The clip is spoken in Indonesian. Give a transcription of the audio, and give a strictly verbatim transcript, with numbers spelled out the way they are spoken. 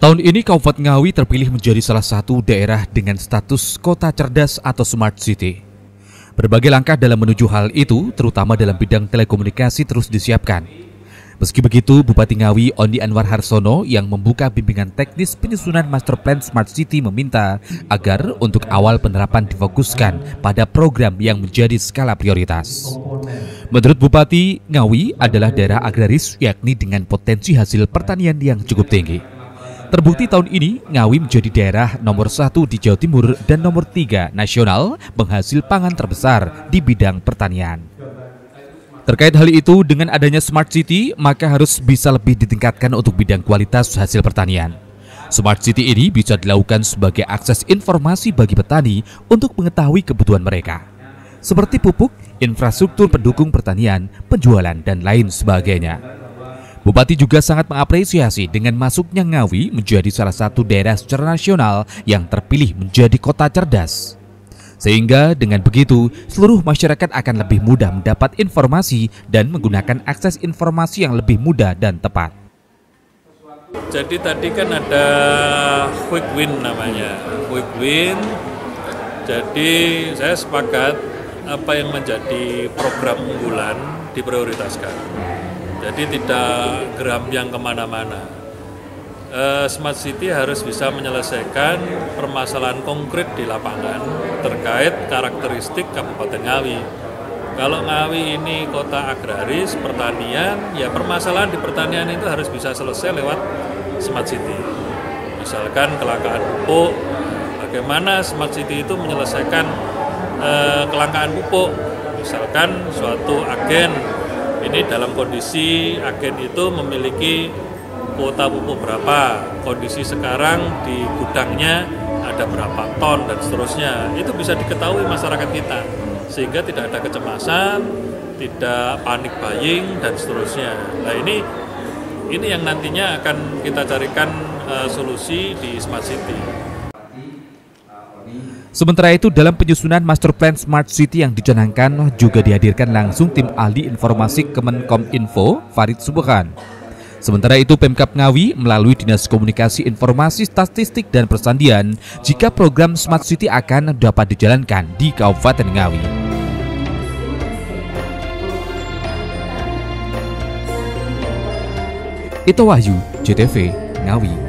Tahun ini Kabupaten Ngawi terpilih menjadi salah satu daerah dengan status kota cerdas atau smart city. Berbagai langkah dalam menuju hal itu, terutama dalam bidang telekomunikasi terus disiapkan. Meski begitu, Bupati Ngawi Ondi Anwar Harsono yang membuka bimbingan teknis penyusunan Master Plan Smart City meminta agar untuk awal penerapan difokuskan pada program yang menjadi skala prioritas. Menurut Bupati, Ngawi adalah daerah agraris yakni dengan potensi hasil pertanian yang cukup tinggi. Terbukti tahun ini, Ngawi menjadi daerah nomor satu di Jawa Timur dan nomor tiga nasional penghasil pangan terbesar di bidang pertanian. Terkait hal itu, dengan adanya Smart City, maka harus bisa lebih ditingkatkan untuk bidang kualitas hasil pertanian. Smart City ini bisa dilakukan sebagai akses informasi bagi petani untuk mengetahui kebutuhan mereka, seperti pupuk, infrastruktur pendukung pertanian, penjualan, dan lain sebagainya. Bupati juga sangat mengapresiasi dengan masuknya Ngawi menjadi salah satu daerah secara nasional yang terpilih menjadi kota cerdas. Sehingga dengan begitu, seluruh masyarakat akan lebih mudah mendapat informasi dan menggunakan akses informasi yang lebih mudah dan tepat. Jadi tadi kan ada quick win namanya, quick win. Jadi saya sepakat apa yang menjadi program unggulan diprioritaskan. Jadi tidak gerambyang kemana-mana. E, Smart City harus bisa menyelesaikan permasalahan konkret di lapangan terkait karakteristik Kabupaten Ngawi. Kalau Ngawi ini kota agraris, pertanian, ya permasalahan di pertanian itu harus bisa selesai lewat Smart City. Misalkan kelangkaan pupuk, bagaimana Smart City itu menyelesaikan e, kelangkaan pupuk. Misalkan suatu agen ini dalam kondisi agen itu memiliki kuota pupuk berapa, kondisi sekarang di gudangnya ada berapa ton dan seterusnya. Itu bisa diketahui masyarakat kita sehingga tidak ada kecemasan, tidak panik buying dan seterusnya. Nah ini ini yang nantinya akan kita carikan uh, solusi di Smart City. Sementara itu, dalam penyusunan Master Plan Smart City yang dicanangkan juga dihadirkan langsung tim ahli informasi Kemenkominfo, Farid Subhan. Sementara itu, Pemkab Ngawi melalui Dinas Komunikasi Informasi Statistik dan Persandian jika program Smart City akan dapat dijalankan di Kabupaten Ngawi. Ito Wahyu, J T V, Ngawi.